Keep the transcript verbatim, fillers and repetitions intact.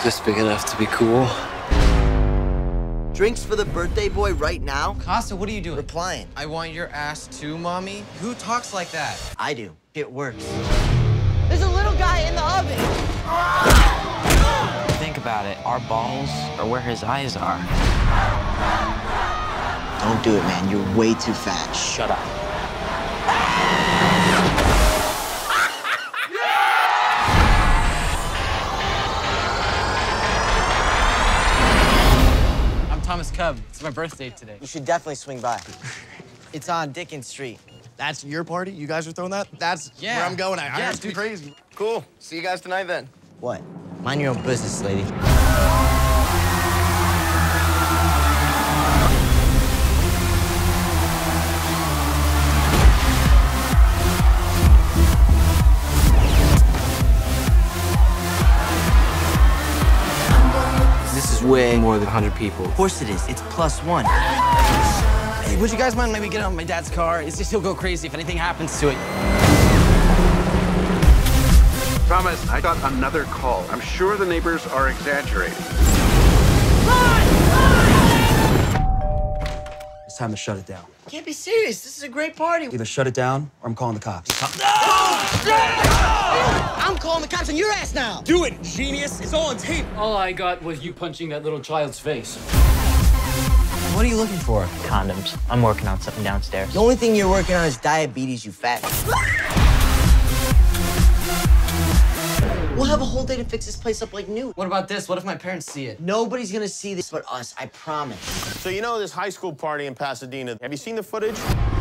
Just big enough to be cool. Drinks for the birthday boy right now? Costa, what are you doing? Replying. I want your ass too, Mommy. Who talks like that? I do. It works. There's a little guy in the oven. Think about it. Our balls are where his eyes are. Don't do it, man. You're way too fat. Shut up. I'm Thomas Cub. It's my birthday today. You should definitely swing by. It's on Dickens Street. That's your party? You guys are throwing that? That's Yeah. where I'm going. I, Yeah, I dude. Crazy. Cool. See you guys tonight then. What? Mind your own business, lady. This is way more than one hundred people. Of course it is. It's plus one. Hey, would you guys mind maybe getting on my dad's car? It's just he'll go crazy if anything happens to it. Thomas, I got another call. I'm sure the neighbors are exaggerating. It's time to shut it down. You can't be serious. This is a great party. Either shut it down or I'm calling the cops. I'm calling the cops on your ass now. Do it, genius. It's all on tape. All I got was you punching that little child's face. What are you looking for? Condoms. I'm working on something downstairs. The only thing you're working on is diabetes, you fat. We'll have a whole day to fix this place up like new. What about this? What if my parents see it? Nobody's gonna see this but us, I promise. So you know this high school party in Pasadena. Have you seen the footage?